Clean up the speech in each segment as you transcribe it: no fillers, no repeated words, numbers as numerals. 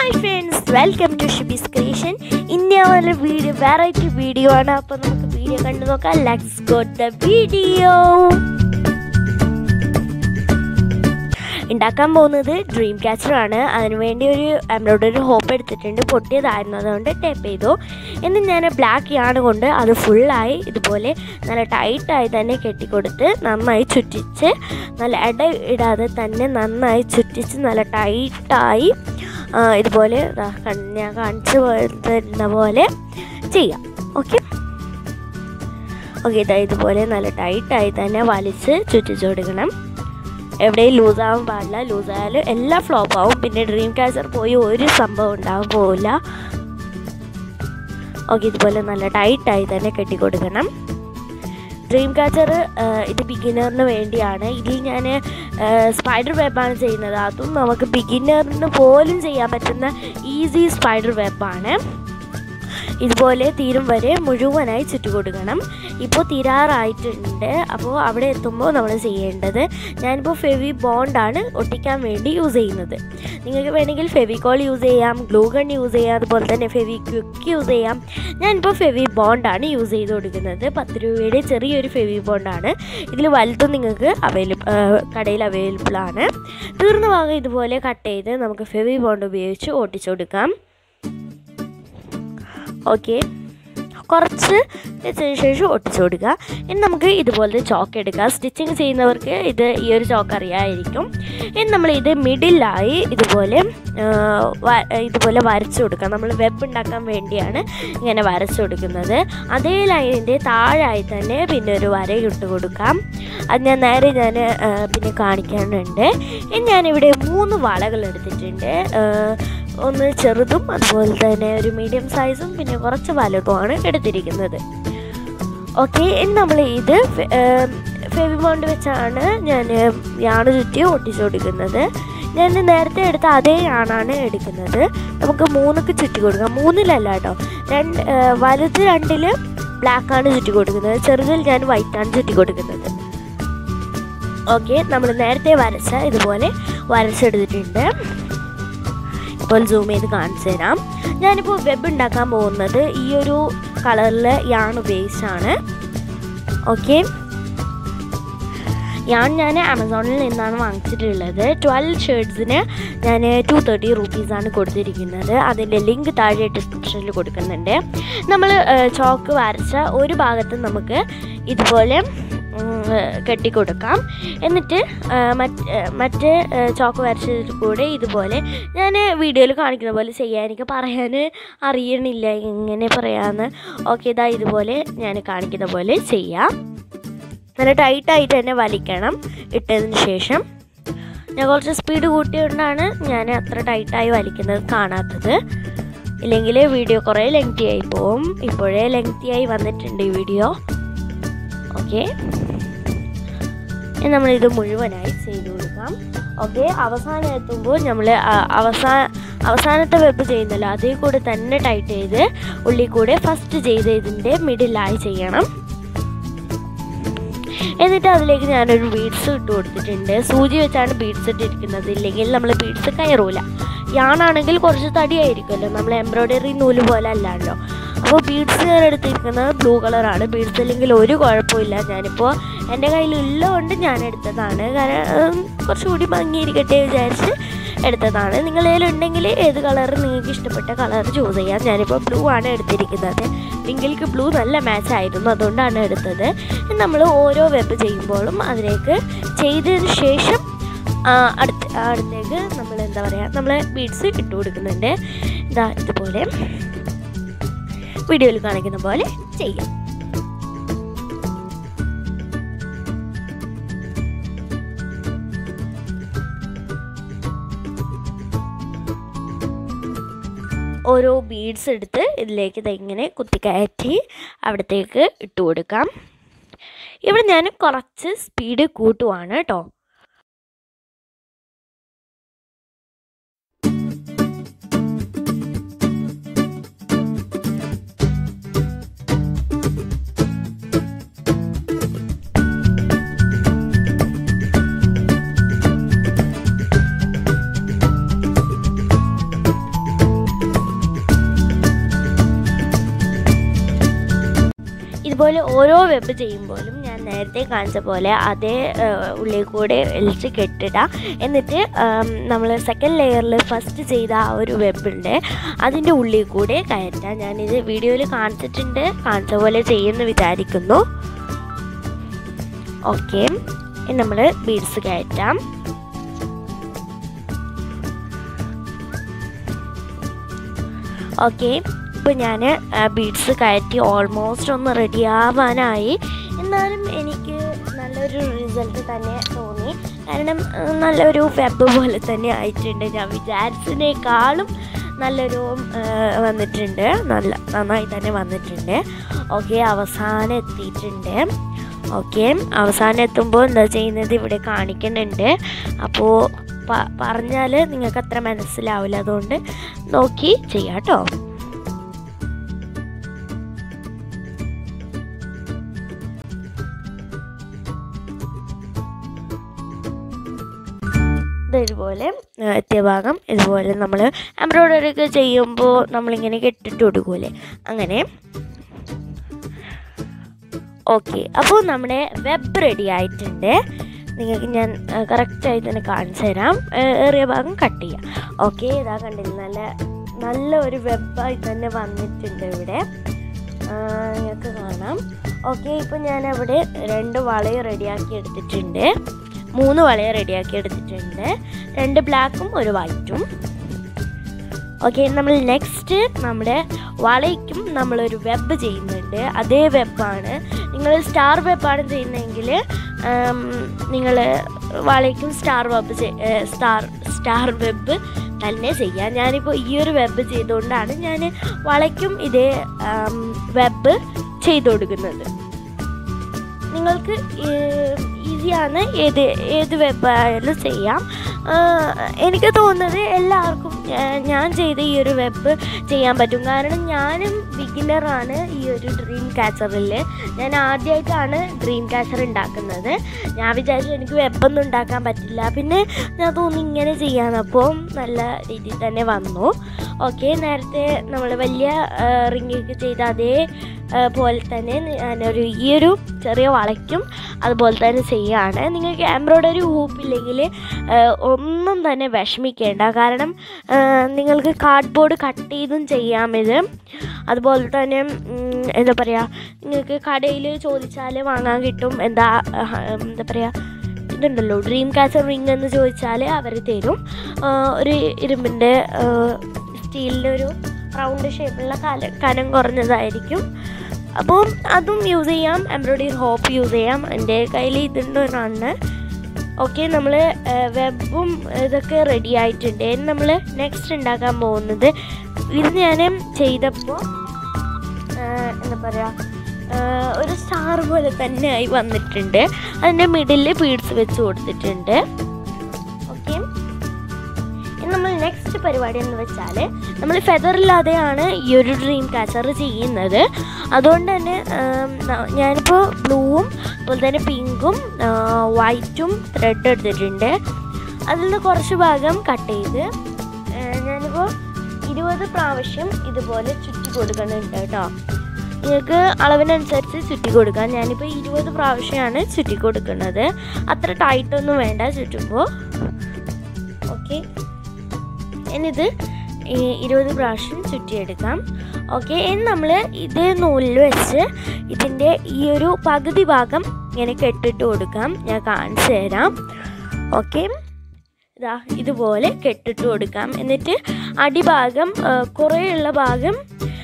Hi friends, welcome to Shibi's Creation. ഇന്നത്തെ video variety video ആണ്. അപ്പോൾ നമുക്ക് വീഡിയോ കണ്ടു നോക്കാം. Let's go to the video. ഉണ്ടാക്കാൻ പോകുന്നത് ഡ്രീം ക്യാച്ചർ ആണ്. അതിനുവേണ്ടി ഒരു എംബ്രോയ്ഡറി ഹോപ്പ് എടുത്തിട്ടുണ്ട്. പൊട്ടിയതായിരുന്നു, അതുകൊണ്ട് ടേപ്പ് ചെയ്തു. എന്നിട്ട് ഞാൻ ബ്ലാക്ക് യാൺ കൊണ്ട് അത് ഫുള്ളായി ഇതുപോലെ നല്ല ടൈറ്റായി തന്നെ കെട്ടിക്കൊടുത്ത് നന്നായി ചുറ്റിച്ച്, നല്ല ഇട ഇടാതെ തന്നെ നന്നായി ചുറ്റിച്ച് നല്ല ടൈറ്റായി ഇതുപോലെ ഞാൻ കാണിച്ചു തരുന്ന പോലെ ചെയ്യാം. ഓക്കെ, ഇതാ ഇതുപോലെ നല്ല ടൈറ്റായി തന്നെ വലിച്ച് ചുറ്റിച്ചു കൊടുക്കണം. എവിടെയും ലൂസാവാൻ പാടില്ല. ലൂസായാൽ എല്ലാം ഫ്ലോപ്പ് ആവും. പിന്നെ ഡ്രീം ക്യാച്ചർ പോയി ഒരു സംഭവം ഉണ്ടാവാൻ പോവില്ല. ഓക്കെ, ഇതുപോലെ നല്ല ടൈറ്റായി തന്നെ കെട്ടിക്കൊടുക്കണം. ഡ്രീം ക്യാച്ചർ ഇത് ബിഗിനറിന് വേണ്ടിയാണ്. ഇതിൽ ഞാൻ സ്പൈഡർ വെബാണ് ചെയ്യുന്നത്. അതും നമുക്ക് ബിഗിനറിന് പോലും ചെയ്യാൻ പറ്റുന്ന ഈസി സ്പൈഡർ വെബാണ്. ഇതുപോലെ തീരും വരെ മുഴുവനായി ചുറ്റി കൊടുക്കണം. ഇപ്പോൾ തീരാറായിട്ടുണ്ട്. അപ്പോൾ അവിടെ എത്തുമ്പോൾ നമ്മൾ ചെയ്യേണ്ടത്, ഞാനിപ്പോൾ ഫെവി ബോണ്ടാണ് ഒട്ടിക്കാൻ വേണ്ടി യൂസ് ചെയ്യുന്നത്. നിങ്ങൾക്ക് വേണമെങ്കിൽ ഫെവിക്കോൾ യൂസ് ചെയ്യാം, ഗ്ലൂ ഗൺ യൂസ് ചെയ്യാം, അതുപോലെ തന്നെ ഫെവി ക്വിക്ക് യൂസ് ചെയ്യാം. ഞാനിപ്പോൾ ഫെവി ബോണ്ടാണ് യൂസ് ചെയ്ത് കൊടുക്കുന്നത്. 10 രൂപയുടെ ചെറിയൊരു ഫെവി ബോണ്ടാണ്. ഇതിൽ വലുതും നിങ്ങൾക്ക് കടയിൽ അവൈലബിൾ ആണ്. തീർന്ന ഭാഗം ഇതുപോലെ കട്ട് ചെയ്ത് നമുക്ക് ഫെവി ബോണ്ട് ഉപയോഗിച്ച് ഒട്ടിച്ചു കൊടുക്കാം. ഓക്കെ, കുറച്ച് വെച്ചതിന് ശേഷം ഒട്ടിച്ചു കൊടുക്കുക. ഇനി നമുക്ക് ഇതുപോലത്തെ ചോക്ക് എടുക്കാം. സ്റ്റിച്ചിങ് ചെയ്യുന്നവർക്ക് ഈ ഒരു ചോക്ക് അറിയാമായിരിക്കും. ഇനി നമ്മൾ ഇത് മിഡിലായി ഇതുപോലെ വരച്ചു കൊടുക്കാം. നമ്മൾ വെബ് ഉണ്ടാക്കാൻ വേണ്ടിയാണ് ഇങ്ങനെ വരച്ചു കൊടുക്കുന്നത്. അതേ ലൈനിൻ്റെ താഴായി തന്നെ പിന്നെ ഒരു വര ഇട്ട് കൊടുക്കാം. അത് ഞാൻ പിന്നെ കാണിക്കാനുണ്ട്. ഇനി ഞാനിവിടെ 3 വളകൾ എടുത്തിട്ടുണ്ട്. ഒന്ന് ചെറുതും അതുപോലെ തന്നെ ഒരു മീഡിയം സൈസും പിന്നെ കുറച്ച് വലുതുമാണ് എടുത്തിരിക്കുന്നത്. ഓക്കെ, ഇനി നമ്മൾ ഇത് ഫെവി ബോണ്ട് വെച്ചാണ് ഞാൻ യാണ് ചുറ്റി ഒട്ടിച്ചു കൊടുക്കുന്നത്. ഞാൻ നേരത്തെ എടുത്ത അതേ യാണാണ് എടുക്കുന്നത്. നമുക്ക് 3ക്ക് ചുറ്റി കൊടുക്കാം. 3-ലല്ല കേട്ടോ, വലുത് 2-ൽ ബ്ലാക്കാണ് ചുറ്റി കൊടുക്കുന്നത്, ചെറുതിൽ ഞാൻ വൈറ്റാണ് ചുറ്റി കൊടുക്കുന്നത്. ഓക്കെ, നമ്മൾ നേരത്തെ ഇതുപോലെ വരച്ചെടുത്തിട്ടുണ്ട്. ഇപ്പോൾ സൂം ചെയ്ത് കാണിച്ചു തരാം. ഞാനിപ്പോൾ വെബ് ഉണ്ടാക്കാൻ പോകുന്നത് ഈ ഒരു കളറിൽ യാൺ ഉപയോഗിച്ചാണ്. ഓക്കെ, ഞാൻ ആമസോണിൽ നിന്നാണ് വാങ്ങിച്ചിട്ടുള്ളത്. 12 ഷേർട്സിന് ഞാൻ 230 റുപ്പീസാണ് കൊടുത്തിരിക്കുന്നത്. അതിൻ്റെ ലിങ്ക് താഴെ ഡിസ്ക്രിപ്ഷനിൽ കൊടുക്കുന്നുണ്ട്. നമ്മൾ ചോക്ക് വരച്ച ഒരു ഭാഗത്ത് നമുക്ക് ഇതുപോലെ കെട്ടിക്കൊടുക്കാം. എന്നിട്ട് മറ്റേ ചോക്ക് വരച്ചതിൽ കൂടെ ഇതുപോലെ ഞാൻ വീഡിയോയിൽ കാണിക്കുന്ന പോലെ ചെയ്യാൻ എനിക്ക് പറയാൻ അറിയണില്ല എങ്ങനെ പറയാമെന്ന്. ഓക്കെ, ഇതാ ഇതുപോലെ ഞാൻ കാണിക്കുന്ന പോലെ ചെയ്യാം. നല്ല ടൈറ്റായിട്ട് തന്നെ വലിക്കണം. ഇട്ടതിന് ശേഷം ഞാൻ കുറച്ച് സ്പീഡ് കൂട്ടിയതുകൊണ്ടാണ് ഞാൻ അത്ര ടൈറ്റായി വലിക്കുന്നത് കാണാത്തത്. ഇല്ലെങ്കിൽ വീഡിയോ കുറേ ലെങ്തി ആയി പോവും. ഇപ്പോഴേ ലെങ്തി ആയി വന്നിട്ടുണ്ട് ഈ വീഡിയോ. ഓക്കെ, നമ്മളിത് മുഴുവനായി ചെയ്ത് കൊടുക്കാം. ഓക്കെ, അവസാനം എത്തുമ്പോൾ നമ്മൾ അവസാനത്തെ വെബ് ചെയ്യുന്നല്ലോ, അതേ കൂടെ തന്നെ ടൈറ്റ് ചെയ്ത് ഉള്ളിൽ കൂടെ ഫസ്റ്റ് ചെയ്ത് ഇതിൻ്റെ മിഡിലായി ചെയ്യണം. എന്നിട്ട് അതിലേക്ക് ഞാനൊരു ബീഡ്സ് ഇട്ട് കൊടുത്തിട്ടുണ്ട്. സൂചി വെച്ചാണ് ബീഡ്സ് ഇട്ടിരിക്കുന്നത്, ഇല്ലെങ്കിൽ നമ്മൾ ബീഡ്സ് കയറൂല. യാണാണെങ്കിൽ കുറച്ച് തടിയായിരിക്കുമല്ലോ, നമ്മൾ എംബ്രോയ്ഡറി നൂല് പോലെ അല്ലാണ്ടോ. അപ്പോൾ ബീഡ്സ് ഞാൻ എടുത്തിരിക്കുന്നത് ബ്ലൂ കളറാണ്. ബീഡ്സ് ഇല്ലെങ്കിൽ ഒരു കുഴപ്പമില്ല. ഞാനിപ്പോൾ എൻ്റെ കയ്യിലുള്ളതുകൊണ്ട് ഞാൻ എടുത്തതാണ്. കാരണം കുറച്ചുകൂടി ഭംഗിയിരിക്കട്ടെ വിചാരിച്ച് എടുത്തതാണ്. നിങ്ങളുടെ കയ്യിലുണ്ടെങ്കിൽ ഏത് കളർ നിങ്ങൾക്ക് ഇഷ്ടപ്പെട്ട കളർ ചൂസ് ചെയ്യാം. ഞാനിപ്പോൾ ബ്ലൂ ആണ് എടുത്തിരിക്കുന്നത്. പിങ്കിൾക്ക് ബ്ലൂ നല്ല മാച്ച് ആയിരുന്നു, അതുകൊണ്ടാണ് എടുത്തത്. നമ്മൾ ഓരോ വെബ് ചെയ്യുമ്പോഴും അതിലേക്ക് ചെയ്തതിന് ശേഷം അടുത്തേക്ക് നമ്മൾ ബീഡ്സ് ഇട്ട് കൊടുക്കുന്നുണ്ട്. ഇതാ ഇതുപോലെ വീഡിയോയിൽ കാണിക്കുന്ന പോലെ ചെയ്യാം. ഓരോ ബീഡ്സ് എടുത്ത് ഇതിലേക്ക് ഇങ്ങനെ കുത്തിക്കയറ്റി അവിടത്തേക്ക് ഇട്ട് കൊടുക്കാം. ഇവിടെ ഞാൻ കുറച്ച് സ്പീഡ് കൂട്ടുവാണ് കേട്ടോ. ഇതുപോലെ ഓരോ വെബ് ചെയ്യുമ്പോഴും ഞാൻ നേരത്തെ കാണിച്ച പോലെ അതേ ഉള്ളിൽ കൂടെ വലിച്ച് കെട്ടിടാം. എന്നിട്ട് നമ്മൾ സെക്കൻഡ് ലെയറിൽ ഫസ്റ്റ് ചെയ്ത ആ ഒരു വെബുണ്ട് അതിൻ്റെ ഉള്ളിൽ കൂടെ കയറ്റാം. ഞാനിത് വീഡിയോയിൽ കാണിച്ചിട്ടുണ്ട്, കാണിച്ച പോലെ ചെയ്യുമെന്ന് വിചാരിക്കുന്നു. ഓക്കെ, നമ്മൾ ബീഡ്സ് കയറ്റാം. ഓക്കെ, ഇപ്പോൾ ഞാൻ ബീഡ്സ് കയറ്റി ഓൾമോസ്റ്റ് ഒന്ന് റെഡി ആവാനായി. എന്നാലും എനിക്ക് നല്ലൊരു റിസൾട്ട് തന്നെ തോന്നി. കാരണം നല്ലൊരു വെബ് പോലെ തന്നെ ആയിട്ടുണ്ട്. ഞാൻ വിചാരിച്ചതിനേക്കാളും നല്ലൊരു വന്നിട്ടുണ്ട്, നന്നായി തന്നെ വന്നിട്ടുണ്ട്. ഓക്കെ, അവസാനം എത്തിയിട്ടുണ്ട്. ഓക്കെ, അവസാനം എത്തുമ്പോൾ എന്താ ചെയ്യുന്നത് ഇവിടെ കാണിക്കുന്നുണ്ട്. അപ്പോൾ പറഞ്ഞാൽ നിങ്ങൾക്ക് അത്ര മനസ്സിലാവില്ല, അതുകൊണ്ട് നോക്കി ചെയ്യാം കേട്ടോ. ഇതുപോലെ എത്തിയ ഭാഗം ഇതുപോലെ നമ്മൾ എംബ്രോയ്ഡറി ഒക്കെ ചെയ്യുമ്പോൾ നമ്മളിങ്ങനെ കെട്ടിട്ട് കൊടുക്കൂലേ, അങ്ങനെ. ഓക്കെ, അപ്പോൾ നമ്മുടെ വെബ് റെഡി ആയിട്ടുണ്ട്. നിങ്ങൾക്ക് ഞാൻ കറക്റ്റായിട്ട് തന്നെ കാണിച്ചു തരാം. ഏറിയ ഭാഗം കട്ട് ചെയ്യാം. ഓക്കെ, ഇതാ കണ്ടില്ല, നല്ല ഒരു വെബായി തന്നെ വന്നിട്ടുണ്ട് ഇവിടെ, നിങ്ങൾക്ക് കാണാം. ഓക്കെ, ഇപ്പോൾ ഞാനവിടെ 2 വളയും റെഡിയാക്കി എടുത്തിട്ടുണ്ട്, 3 വളയും റെഡിയാക്കി എടുത്തിട്ടുണ്ട്, 2 ബ്ലാക്കും 1 വൈറ്റും. ഓക്കെ, നമ്മൾ നെക്സ്റ്റ് നമ്മുടെ വളയ്ക്കും നമ്മളൊരു വെബ് ചെയ്യുന്നുണ്ട്. അതേ വെബാണ്, നിങ്ങൾ സ്റ്റാർ വെബാണ് ചെയ്യുന്നതെങ്കിൽ നിങ്ങൾ വളയ്ക്കും സ്റ്റാർ വെബ് തന്നെ ചെയ്യാം. ഞാനിപ്പോൾ ഈ ഒരു വെബ് ചെയ്തുകൊണ്ടാണ് ഞാൻ വളയ്ക്കും ഇതേ വെബ് ചെയ്ത് കൊടുക്കുന്നത്. നിങ്ങൾക്ക് ഈസിയാണ്, ഏത് വെബായാലും ചെയ്യാം. എനിക്ക് തോന്നുന്നത് എല്ലാവർക്കും ഞാൻ ചെയ്ത ഈ ഒരു വെബ് ചെയ്യാൻ പറ്റും. കാരണം ഞാനും ബിഗിനറാണ് ഈ ഒരു ഡ്രീം ക്യാച്ചറിൽ. ഞാൻ ആദ്യമായിട്ടാണ് ഡ്രീം ക്യാച്ചർ ഉണ്ടാക്കുന്നത്. ഞാൻ വിചാരിച്ചു എനിക്ക് വെബൊന്നും ഉണ്ടാക്കാൻ പറ്റില്ല, പിന്നെ ഞാൻ തോന്നി ഇങ്ങനെ ചെയ്യാനപ്പോൾ നല്ല രീതിയിൽ തന്നെ വന്നു. ഓക്കെ, നേരത്തെ നമ്മൾ വലിയ റിങ്ങൊക്കെ ചെയ്ത അതേ പോലെ തന്നെ ഞാനൊരു ഈ ഒരു ചെറിയ വളയ്ക്കും അതുപോലെ തന്നെ ചെയ്യുകയാണ്. നിങ്ങൾക്ക് എംബ്രോയ്ഡറി ഹൂപ്പില്ലെങ്കിൽ ഒന്നും തന്നെ വിഷമിക്കേണ്ട. കാരണം നിങ്ങൾക്ക് കാർഡ്ബോർഡ് കട്ട് ചെയ്തും ചെയ്യാം ഇത്. അതുപോലെ തന്നെ എന്താ പറയുക, നിങ്ങൾക്ക് കടയിൽ ചോദിച്ചാൽ വാങ്ങാൻ കിട്ടും. എന്താ പറയുക, ഇതുണ്ടല്ലോ ഡ്രീം ക്യാച്ചർ റിങ് എന്ന് ചോദിച്ചാൽ അവർ തരും. ഒരു ഇരുമ്പിൻ്റെ സ്റ്റീലിൻ്റെ ഒരു റൗണ്ട് ഷേപ്പുള്ള കനം കുറഞ്ഞതായിരിക്കും. അപ്പോൾ അതും യൂസ് ചെയ്യാം, എംബ്രോയ്ഡറി ഹോപ്പ് യൂസ് ചെയ്യാം. എൻ്റെ കയ്യിൽ ഇതുണ്ടൊരാണ്. ഓക്കെ, നമ്മൾ വെബും ഇതൊക്കെ റെഡി ആയിട്ടുണ്ട്. നമ്മൾ നെക്സ്റ്റ് ഉണ്ടാക്കാൻ പോകുന്നത്, ഇത് ഞാൻ ചെയ്തപ്പോൾ എന്താ പറയുക, ഒരു സ്റ്റാർ പോലെ തന്നെ ആയി വന്നിട്ടുണ്ട്. അതിൻ്റെ മിഡിൽ ബീഡ്സ് വെച്ച് കൊടുത്തിട്ടുണ്ട്. ഓക്കെ, നമ്മൾ നെക്സ്റ്റ് പരിപാടി എന്ന് വെച്ചാൽ നമ്മൾ ഫെദറില്ലാതെയാണ് ഈ ഒരു ഡ്രീം ക്യാച്ചർ ചെയ്യുന്നത്. അതുകൊണ്ട് തന്നെ ഞാനിപ്പോൾ ബ്ലൂവും അതുപോലെ തന്നെ പിങ്കും വൈറ്റും ത്രെഡ് എടുത്തിട്ടുണ്ട്. അതിൽ നിന്ന് കുറച്ച് ഭാഗം കട്ട് ചെയ്ത് ഞാനിപ്പോൾ 20 പ്രാവശ്യം ഇതുപോലെ ചുറ്റി കൊടുക്കുന്നുണ്ട് കേട്ടോ. നിങ്ങൾക്ക് അളവിനനുസരിച്ച് ചുറ്റി കൊടുക്കാം. ഞാനിപ്പോൾ 20 പ്രാവശ്യമാണ് ചുറ്റി കൊടുക്കുന്നത്. അത്ര ടൈറ്റൊന്നും വേണ്ട ചുറ്റുമ്പോൾ. ഓക്കെ, ഇനിയിത് 20 പ്രാവശ്യം ചുറ്റിയെടുക്കാം. ഓക്കെ, ഇനി നമ്മൾ ഇതേ നൂലിൽ വെച്ച് ഇതിൻ്റെ ഈ ഒരു പകുതി ഭാഗം ഇങ്ങനെ കെട്ടിട്ട് കൊടുക്കാം. ഞാൻ കാണിച്ചു തരാം. ഓക്കെ, ഇതാ ഇതുപോലെ കെട്ടിട്ട് കൊടുക്കാം. എന്നിട്ട് അടിഭാഗം കുറേയുള്ള ഭാഗം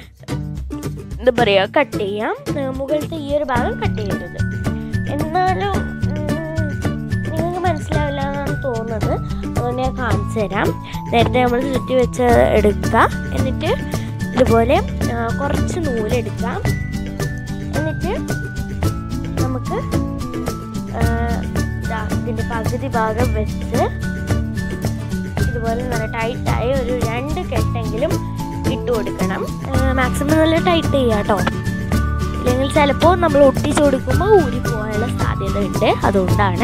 എന്താ പറയുക കട്ട് ചെയ്യാം. മുകളിലത്തെ ഈ ഒരു ഭാഗം കട്ട് ചെയ്യരുത്. എന്നാലും നിങ്ങൾക്ക് മനസ്സിലാവില്ല എന്നാണ് തോന്നുന്നത്, അതുകൊണ്ട് ഞാൻ കാണിച്ചു തരാം. നേരത്തെ നമ്മൾ ചുറ്റി വെച്ച് എടുക്കുക. എന്നിട്ട് ഇതുപോലെ കുറച്ച് നൂലെടുക്കാം. എന്നിട്ട് നമുക്ക് ഇതിൻ്റെ പകുതി ഭാഗം വെച്ച് ഇതുപോലെ നല്ല ടൈറ്റായി ഒരു 2 കെട്ടെങ്കിലും ഇട്ട് കൊടുക്കണം. മാക്സിമം നല്ല ടൈറ്റ് ചെയ്യുക കേട്ടോ, ഇല്ലെങ്കിൽ ചിലപ്പോൾ നമ്മൾ ഒട്ടിച്ച് കൊടുക്കുമ്പോൾ ഊരി പോകാനുള്ള സാധ്യത ഉണ്ട്. അതുകൊണ്ടാണ്.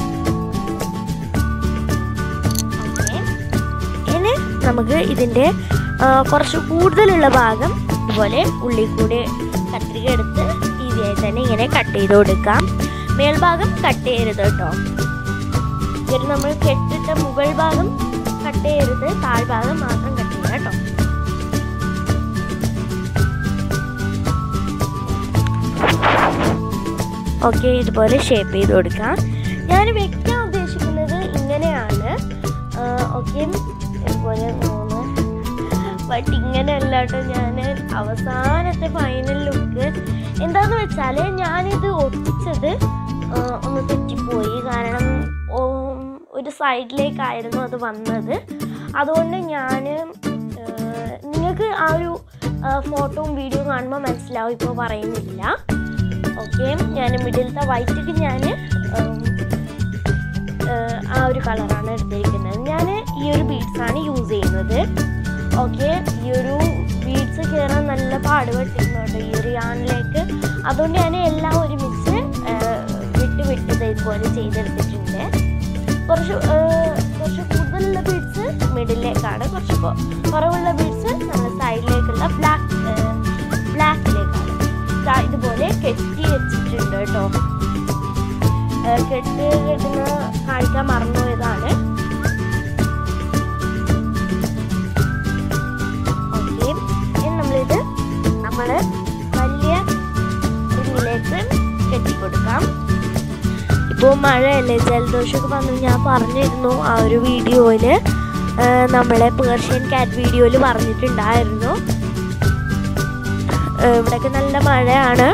ഇനി നമുക്ക് ഇതിൻ്റെ കുറച്ച് കൂടുതലുള്ള ഭാഗം ഇതുപോലെ ഉള്ളിൽ കൂടെ കത്രിക എടുത്ത് ഈസിയായി തന്നെ ഇങ്ങനെ കട്ട് ചെയ്ത് കൊടുക്കാം. മേൽഭാഗം കട്ട് ചെയ്യരുത് കേട്ടോ. നമ്മൾ കെട്ടിട്ട മുകൾ ഭാഗം കട്ട് ചെയ്യരുത്, താഴ്ഭാഗം മാത്രം കട്ട് ചെയ്യുക കേട്ടോ. ഓക്കെ, ഇതുപോലെ ഷേപ്പ് ചെയ്ത് കൊടുക്കാം. ഞാൻ വെക്കാൻ ഉദ്ദേശിക്കുന്നത് ഇങ്ങനെയാണ്. ഓക്കെ, ഇതുപോലെ 3 ബട്ട് ഇങ്ങനെയല്ല കേട്ടോ. ഞാൻ അവസാനത്തെ ഫൈനൽ ലുക്ക് എന്താന്ന് വെച്ചാൽ ഞാനിത് ഒട്ടിച്ചത് ഒന്ന് തെറ്റിപ്പോയി. കാരണം ഒരു സൈഡിലേക്കായിരുന്നു അത് വന്നത്. അതുകൊണ്ട് ഞാൻ നിങ്ങൾക്ക് ആ ഒരു ഫോട്ടോയും വീഡിയോ കാണുമ്പോൾ മനസ്സിലാവും, ഇപ്പോൾ പറയുന്നില്ല. ഓക്കെ, ഞാൻ മിഡിലത്തെ വൈറ്റിക്ക് ഞാൻ ആ ഒരു കളറാണ് എടുത്തിരിക്കുന്നത്. ഞാൻ ഈ ഒരു ബീഡ്സാണ് യൂസ് ചെയ്യുന്നത്. ഓക്കെ, ഈ ഒരു ബീഡ്സ് കയറാൻ നല്ല പാടുപെട്ടിരുന്നു കേട്ടോ ഈ ഒരു യാണിലേക്ക്. അതുകൊണ്ട് ഞാൻ എല്ലാം ഒരുമിച്ച് വിട്ട് ഇതുപോലെ ചെയ്തെടുത്തിട്ടുണ്ട്. കുറച്ച് കൂടുതലുള്ള ബീഡ്സ് മിഡിലേക്കാണ്, കുറച്ച് കുറവുള്ള ബീഡ്സ് നമ്മുടെ സൈഡിലേക്കുള്ള ബ്ലാക്കിലേക്കാണ്. ഇതുപോലെ കെട്ടി വെച്ചിട്ടുണ്ട് കേട്ടോ. കെട്ടുന്ന കാണിക്കാൻ മറന്നുപോയതാണ്. ഓക്കെ, നമ്മളിത് നമ്മൾ വലിയ റിങ്ങിലേക്ക് കെട്ടിക്കൊടുക്കാം. ഇപ്പോൾ മഴയല്ലേ, ജലദോഷമൊക്കെ വന്നു. ഞാൻ പറഞ്ഞിരുന്നു ആ ഒരു വീഡിയോയിൽ, നമ്മളെ പേർഷ്യൻ ക്യാറ്റ് വീഡിയോയിൽ പറഞ്ഞിട്ടുണ്ടായിരുന്നു. ഇവിടെയൊക്കെ നല്ല മഴയാണ്.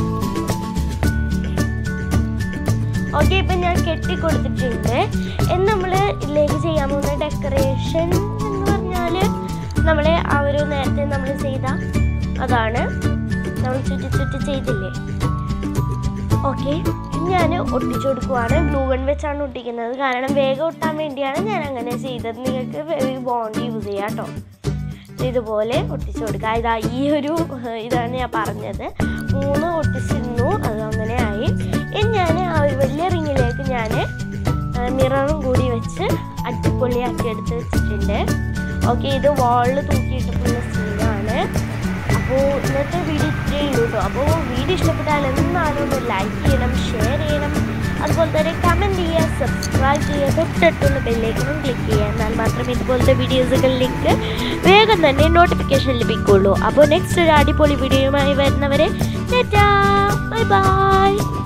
ഓക്കെ, ഇപ്പം ഞാൻ കെട്ടിക്കൊടുത്തിട്ടുണ്ട്. നമ്മൾ ഇതിലേക്ക് ചെയ്യാൻ പോകുന്ന ഡെക്കറേഷൻ എന്ന് പറഞ്ഞാൽ നമ്മളെ ആ ഒരു നേരത്തെ നമ്മൾ ചെയ്ത അതാണ്, നമ്മൾ ചുറ്റി ചെയ്തില്ലേ. ഓക്കെ, ഞാൻ ഒട്ടിച്ചു കൊടുക്കുവാണ്. ഗ്ലൂ ഗൺ വെച്ചാണ് ഒട്ടിക്കുന്നത്. കാരണം വേഗം ഒട്ടാൻ വേണ്ടിയാണ് ഞാൻ അങ്ങനെ ചെയ്തത്. നിങ്ങൾക്ക് ബോണ്ട് യൂസ് ചെയ്യാം കേട്ടോ. ഇതുപോലെ ഒട്ടിച്ചു കൊടുക്കുക. ഈ ഒരു ഇതാണ് ഞാൻ പറഞ്ഞത്. 3 ഒട്ടിച്ചിരുന്നു, അത് അങ്ങനെയായി. ഞാൻ ആ ഒരു വലിയ റിങ്ങിലേക്ക് ഞാൻ മിററും കൂടി വെച്ച് അടിപൊളിയാക്കി എടുത്ത് വെച്ചിട്ടുണ്ട്. ഓക്കെ, ഇത് വാളിൽ തൂക്കിയിട്ടിട്ടുള്ള സീനാണ്. അപ്പോൾ ഇന്നത്തെ വീഡിയോ ഇത്രയേ ഉള്ളൂ കേട്ടോ. അപ്പോൾ വീഡിയോ ഇഷ്ടപ്പെട്ടാൽ എന്നാലും ഒന്ന് ലൈക്ക് ചെയ്യണം, ഷെയർ ചെയ്യണം, അതുപോലെ തന്നെ കമൻറ്റ് ചെയ്യുക, സബ്സ്ക്രൈബ് ചെയ്യുക, തൊട്ടടുത്തുള്ള ബെല്ലൈക്കണും ക്ലിക്ക് ചെയ്യുക. എന്നാൽ മാത്രമേ ഇതുപോലത്തെ വീഡിയോസുകൾ ലിങ്ക് വേഗം തന്നെ നോട്ടിഫിക്കേഷൻ ലഭിക്കുള്ളൂ. അപ്പോൾ നെക്സ്റ്റ് ഒരു അടിപൊളി വീഡിയോയുമായി വരുന്നവരെ ടാറ്റാ, ബൈ ബൈ.